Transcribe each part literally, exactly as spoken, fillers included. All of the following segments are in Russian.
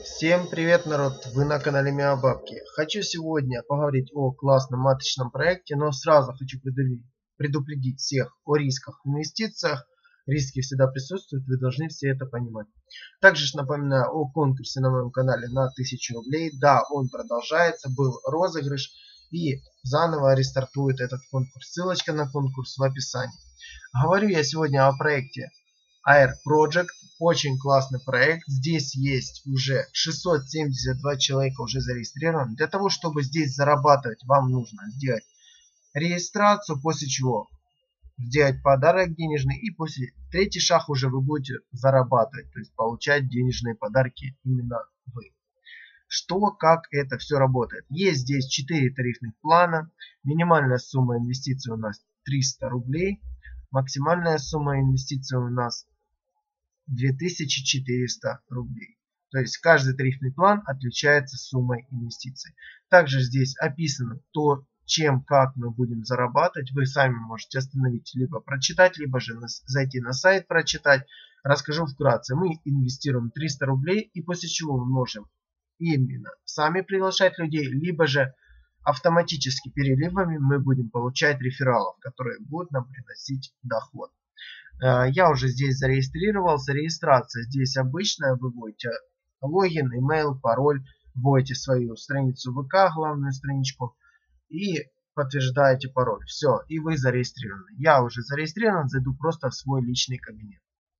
Всем привет, народ! Вы на канале Миабабки. Хочу сегодня поговорить о классном маточном проекте, но сразу хочу предупредить всех о рисках в инвестициях. Риски всегда присутствуют, вы должны все это понимать. Также напоминаю о конкурсе на моем канале на тысячу рублей. Да, он продолжается, был розыгрыш и заново рестартует этот конкурс. Ссылочка на конкурс в описании. Говорю я сегодня о проекте Air Project. Очень классный проект. Здесь есть уже шестьсот семьдесят два человека уже зарегистрированы. Для того, чтобы здесь зарабатывать, вам нужно сделать регистрацию, после чего сделать подарок денежный, и после третий шаг уже вы будете зарабатывать, то есть получать денежные подарки именно вы. Что, как это все работает? Есть здесь четыре тарифных плана. Минимальная сумма инвестиций у нас триста рублей. Максимальная сумма инвестиций у нас две тысячи четыреста рублей. То есть каждый тарифный план отличается суммой инвестиций. Также здесь описано то, чем, как мы будем зарабатывать. Вы сами можете остановить, либо прочитать, либо же зайти на сайт прочитать. Расскажу вкратце. Мы инвестируем триста рублей, и после чего мы можем именно сами приглашать людей, либо же автоматически переливами мы будем получать рефералов, которые будут нам приносить доход. Я уже здесь зарегистрировался. Регистрация здесь обычная. Вы вводите логин, email, пароль, вводите свою страницу ВК, главную страничку, и подтверждаете пароль. Все, и вы зарегистрированы. Я уже зарегистрирован, зайду просто в свой личный кабинет.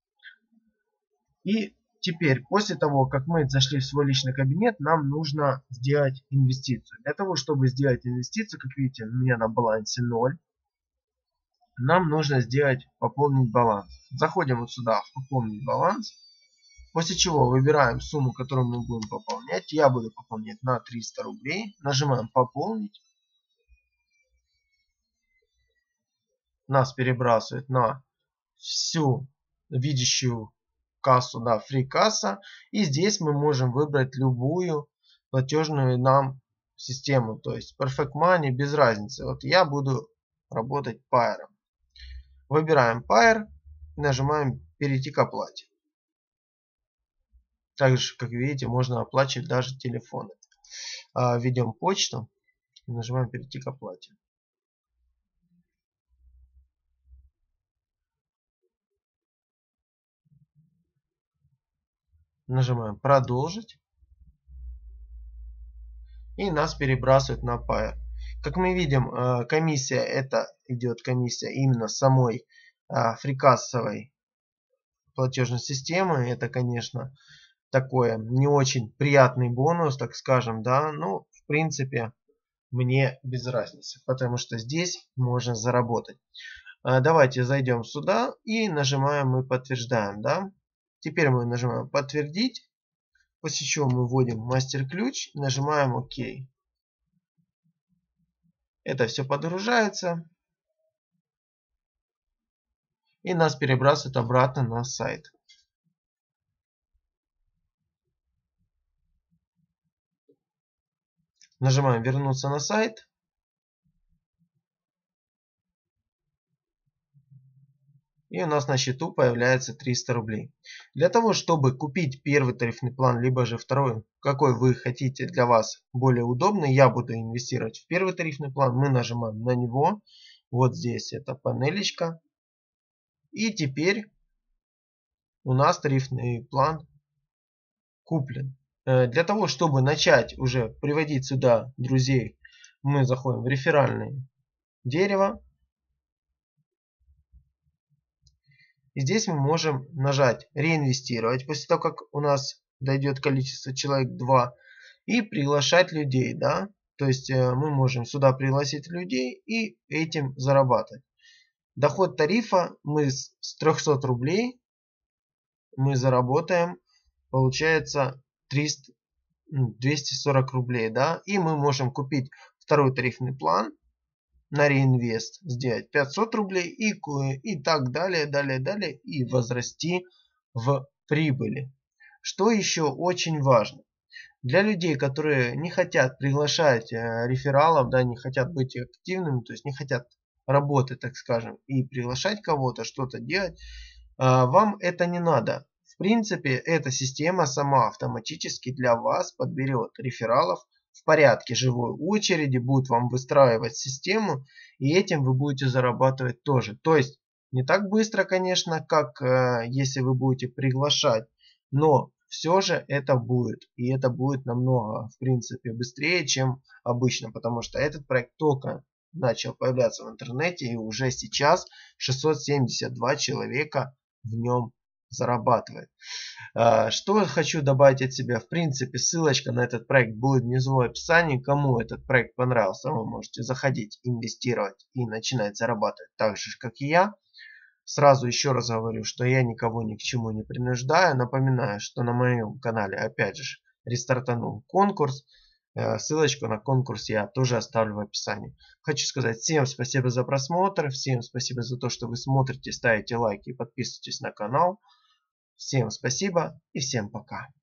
И теперь, после того, как мы зашли в свой личный кабинет, нам нужно сделать инвестицию. Для того, чтобы сделать инвестицию, как видите, у меня на балансе ноль. Нам нужно сделать пополнить баланс. Заходим вот сюда в пополнить баланс. После чего выбираем сумму, которую мы будем пополнять. Я буду пополнять на триста рублей. Нажимаем пополнить. Нас перебрасывает на всю видящую кассу, да, фри касса. И здесь мы можем выбрать любую платежную нам систему. То есть Perfect Money, без разницы. Вот я буду работать Pair. Выбираем Pair и нажимаем перейти к оплате. Также, как видите, можно оплачивать даже телефоны. Введем почту и нажимаем перейти к оплате. Нажимаем продолжить. И нас перебрасывает на Pair. Как мы видим, комиссия, это идет комиссия именно самой фрикассовой платежной системы. Это, конечно, такое не очень приятный бонус, так скажем, да. Но в принципе мне без разницы, потому что здесь можно заработать. Давайте зайдем сюда и нажимаем мы подтверждаем, да. Теперь мы нажимаем подтвердить, после чего мы вводим мастер-ключ, нажимаем ОК. Это все подгружается. И нас перебрасывает обратно на сайт. Нажимаем вернуться на сайт. И у нас на счету появляется триста рублей. Для того, чтобы купить первый тарифный план, либо же второй, какой вы хотите для вас более удобный, я буду инвестировать в первый тарифный план. Мы нажимаем на него. Вот здесь эта панелечка. И теперь у нас тарифный план куплен. Для того, чтобы начать уже приводить сюда друзей, мы заходим в реферальное дерево. И здесь мы можем нажать реинвестировать, после того, как у нас дойдет количество человек два, и приглашать людей, да. То есть мы можем сюда пригласить людей и этим зарабатывать. Доход тарифа мы с трёхсот рублей мы заработаем, получается триста, двести сорок рублей, да. И мы можем купить второй тарифный план на реинвест, сделать пятьсот рублей и, и так далее, далее, далее, и возрасти в прибыли. Что еще очень важно. Для людей, которые не хотят приглашать рефералов, да, не хотят быть активными, то есть не хотят работать, так скажем, и приглашать кого-то, что-то делать, вам это не надо. В принципе, эта система сама автоматически для вас подберет рефералов в порядке живой очереди, будет вам выстраивать систему, и этим вы будете зарабатывать тоже. То есть не так быстро, конечно, как э, если вы будете приглашать, но все же это будет. И это будет намного, в принципе, быстрее, чем обычно, потому что этот проект только начал появляться в интернете, и уже сейчас шестьсот семьдесят два человека в нем зарабатывает. Что хочу добавить от себя. В принципе, ссылочка на этот проект будет внизу в описании. Кому этот проект понравился, вы можете заходить, инвестировать и начинать зарабатывать так же, как и я. Сразу еще раз говорю, что я никого ни к чему не принуждаю. Напоминаю, что на моем канале опять же рестартанул конкурс. Ссылочку на конкурс я тоже оставлю в описании. Хочу сказать всем спасибо за просмотр. Всем спасибо за то, что вы смотрите, ставите лайки и подписываетесь на канал. Всем спасибо и всем пока.